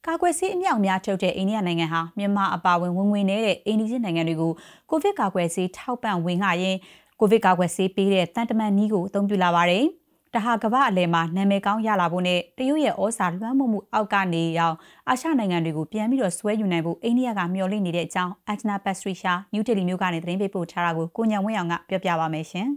ကာကွယ်ဆေးအမြောက်အများထုတ်တဲ့အိန္ဒိယနိုင်ငံဟာမြန်မာအပါအဝင်ဝင်ငွေနေတဲ့အိန္ဒိယနိုင်ငံတွေကိုကိုဗစ်ကာကွယ်ဆေးထောက်ပံ့ဝင်ငှရင်းကိုဗစ်ကာကွယ်ဆေးပေးတဲ့တန်တမန်နည်းကိုအသုံးပြုလာပါတယ်။တဟာကမ္ဘာအလယ်မှာနာမည်ကောင်းရလာဖို့နဲ့တရုတ်ရဲ့ဩဇာလွှမ်းမိုးမှုအောက်ကနေရောက်အာရှနိုင်ငံတွေကိုပြန်ပြီးတော့ဆွဲယူနိုင်ဖို့အိန္ဒိယကမျှော်လင့်နေတဲ့အကြောင်းအက်ဂျနာပတ်စထရီရှာနယူးဒေလီမြို့ကနေသတင်းပေးပို့ထားတာကိုကိုညံဝင်းအောင်ကပြောပြပါမယ်ရှင်။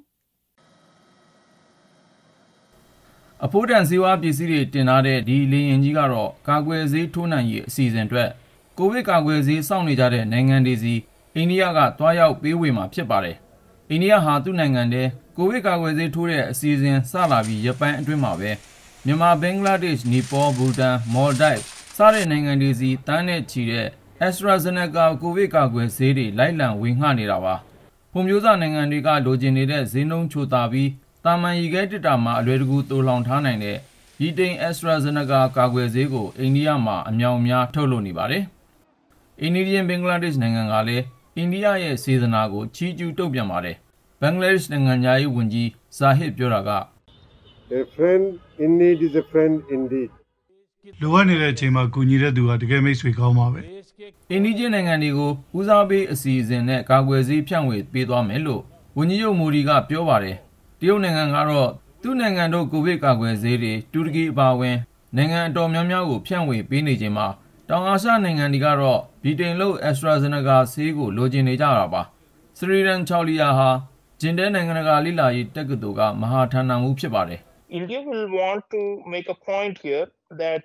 အဖိုးတန်စေဝါပစ္စည်းတွေတင်ထားတဲ့ဒီလေယာဉ်ကြီးကတော့ကာကွယ်ဆေးထိုးနှံရေးအစီအစဉ်အတွက်ကိုဗစ်ကာကွယ်ဆေးစောင့်နေကြတဲ့နိုင်ငံတွေစီအိန္ဒိယကတွားရောက်ပေးဝေမှာဖြစ်ပါတယ်။အိန္ဒိယဟာသူ့နိုင်ငံထဲကိုဗစ်ကာကွယ်ဆေးထိုးတဲ့အစီအစဉ်စလာပြီးရပိုင်းအတွင်းမှာပဲမြန်မာဘင်္ဂလားဒေ့ရှ်နီပေါဘူတန်မော်လ်ဒိုက်စတဲ့နိုင်ငံတွေစီတန်းနဲ့ချီတဲ့ AstraZeneca ကိုဗစ်ကာကွယ်ဆေးတွေလိုက်လံဝေငှနေတာပါ။ဖွံ့ဖြိုးစနိုင်ငံတွေကလိုချင်နေတဲ့ဈေးနှုန်းချိုသာပြီးတာမန်ရေခဲတစ်တာမှာအလွယ်တကူတိုးလောင်ထားနိုင်တဲ့ဗြိတိန် AstraZeneca ကာကွယ်ဆေးကိုအိန္ဒိယမှာအမြောက်အများထုတ်လုပ်နေပါတယ်။အိန္ဒိယဘင်္ဂလားဒေ့ရှ်နိုင်ငံကလည်းအိန္ဒိယရဲ့စေတနာကိုချီးကျူးတုံ့ပြန်ပါတယ်။ဘင်္ဂလားဒေ့ရှ်နိုင်ငံသားရေးဝန်ကြီးဇာဟစ်ပြောတာက A friend in need is a friend indeed လိုအပ်နေတဲ့အချိန်မှာကူညီတဲ့သူကတကယ်မိတ်ဆွေကောင်းပါပဲ။အိန္ဒိယနိုင်ငံတွေကိုဦးစားပေးအစီအစဉ်နဲ့ကာကွယ်ဆေးဖြန့်ဝေပေးသွားမယ်လို့ဝန်ကြီးချုပ်မိုဒီကပြောပါတယ်။တရုတ်နိုင်ငံကတော့သူ့နိုင်ငံတို့ကိုဗစ်ကာကွယ်ဆေးတွေတူရကီအပါအဝင်နိုင်ငံအတော်များများကိုဖြန့်ဝေပေးနေချိန်မှာတောင်အာရှနိုင်ငံတွေကတော့ဗြိတိန်လို့ AstraZeneca ဆေးကိုလိုချင်နေကြတာပါ။စရီရန်ချော်လီယာဟာဂျင်တဲနိုင်ငံတကာလိလာရေးတက္ကသိုလ်ကမဟာဌာနမှူးဖြစ်ပါတယ်။ India will want to make a point here that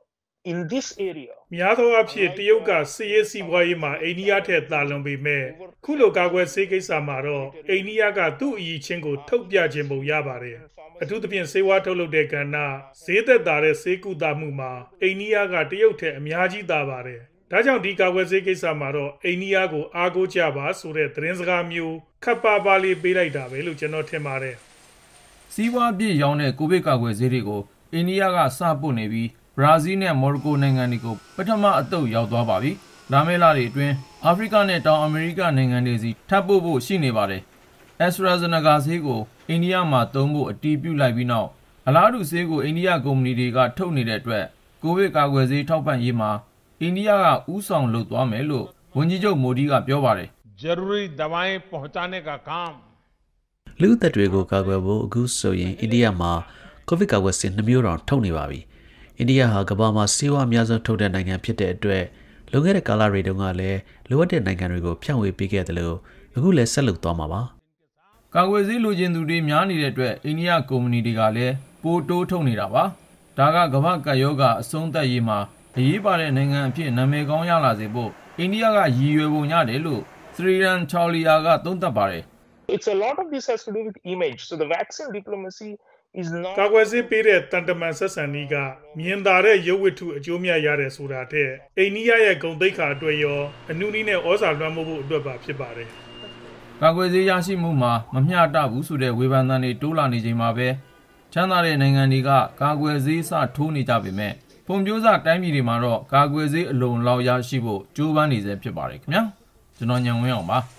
in this area များသောအားဖြင့်တရုတ်ကစစ်ရေးစီးပွားရေးမှာအိန္ဒိယထက်သာလွန်ပေမဲ့ခုလိုကာကွယ်ဆေးကိစ္စမှာတော့အိန္ဒိယကသူ့အရေးချင်းကိုထုတ်ပြခြင်းပုံရပါတယ်အထူးသဖြင့်ဆေးဝါးထုတ်လုပ်တဲ့ကဏ္ဍဈေးသက်သာတဲ့ဆေးကုသမှုမှာအိန္ဒိယကတရုတ်ထက်အများကြီးသာပါတယ်ဒါကြောင့်ဒီကာကွယ်ဆေးကိစ္စမှာတော့အိန္ဒိယကိုအားကိုးကြပါဆိုတဲ့သတင်းစကားမျိုးခပ်ပါပါလေးပေးလိုက်တာပဲလို့ကျွန်တော်ထင်ပါတယ်စီးပွားပြည့်ရောင်းတဲ့ကိုဗစ်ကာကွယ်ဆေးတွေကိုအိန္ဒိယကစပို့နေပြီးဘရာဇီးနဲ့မော်ရိုကိုနိုင်ငံတွေကိုပထမအသုတ်ရောက်သွားပါပြီ။လာမယ့်လတွေအတွင်းအာဖရိကနဲ့တောင်အမေရိကနိုင်ငံတွေစီထပ်ပို့ဖို့ရှိနေပါတယ်။ AstraZeneca ဆေးကိုအိန္ဒိယမှာသုံးဖို့အတည်ပြုလိုက်ပြီးနောက်အလားတူဆေးကိုအိန္ဒိယကုမ္ပဏီတွေကထုတ်နေတဲ့အတွက်ကိုဗစ်ကာကွယ်ဆေးထောက်ပံ့ရေးမှာအိန္ဒိယကဦးဆောင်လုပ်သွားမယ်လို့ဝန်ကြီးချုပ်မိုဒီကပြောပါတယ်။ ज़रूरी दवाएं पहुंचाने का काम လူသက်တွေကိုကာကွယ်ဖို့အခုဆိုရင်အိန္ဒိယမှာကိုဗစ်ကာကွယ်ဆေး2မျိုးတောင်ထုတ်နေပါပြီ။အိန္ဒိယဟာကမ္ဘာမှာဆေးဝါးအများဆုံးထုတ်တဲ့နိုင်ငံဖြစ်တဲ့အတွက်လွန်ခဲ့တဲ့ကာလတွေတုန်းကလည်းလိုအပ်တဲ့နိုင်ငံတွေကိုဖြန့်ဝေပေးခဲ့တယ်လို့အခုလည်းဆက်လုပ်သွားမှာပါ။ကာကွယ်ဆေးလိုချင်သူတွေများနေတဲ့အတွက်အိန္ဒိယကုမ္ပဏီတွေကလည်းပိုတိုးထုတ်နေတာပါ။ဒါကကမ္ဘာကပ်ရောဂါအဆုံးသတ်ရေးမှာအရေးပါတဲ့နိုင်ငံအဖြစ်နာမည်ကောင်းရလာစေဖို့အိန္ဒိယကရည်ရွယ်ပုံရတယ်လို့စရီရန်ချော်လီယာကသုံးသပ်ပါတယ်။ It's a lot of this has to do with image. So the vaccine diplomacy is not ကာကွယ်ဆေးပေးတဲ့တန်တမန်ဆက်ဆံနည်းကမြင်သာတဲ့ရုပ်ဝတ္ထုအကျိုးမြတ်ရတယ်ဆိုတာထက်အိန္ဒိယရဲ့ဂုဏ်သိက္ခာအတွက်ရောအနုနည်းနဲ့ဩဇာလွှမ်းမိုးဖို့အတွက်ပါဖြစ်ပါတယ်။ကာကွယ်ဆေးရရှိမှုမှာမမျှတဘူးဆိုတဲ့ဝေဖန်သံတွေတိုးလာနေချိန်မှာပဲချမ်းသာတဲ့နိုင်ငံတွေကကာကွယ်ဆေးစထိုးနေကြပေမဲ့ဖွံ့ဖြိုးစတိုင်းပြည်တွေမှာတော့ကာကွယ်ဆေးအလုံလောက်ရရှိဖို့ကြိုးပမ်းနေဆဲဖြစ်ပါတယ်ခင်ဗျာ။ကျွန်တော်ညံဝင်းအောင်ပါ။